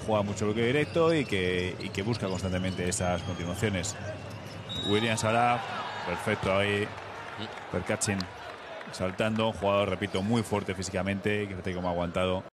juega mucho bloqueo directo y que busca constantemente esas continuaciones. Williams ahora, perfecto ahí. Perkachin saltando, un jugador, repito, muy fuerte físicamente, que fíjate cómo ha aguantado.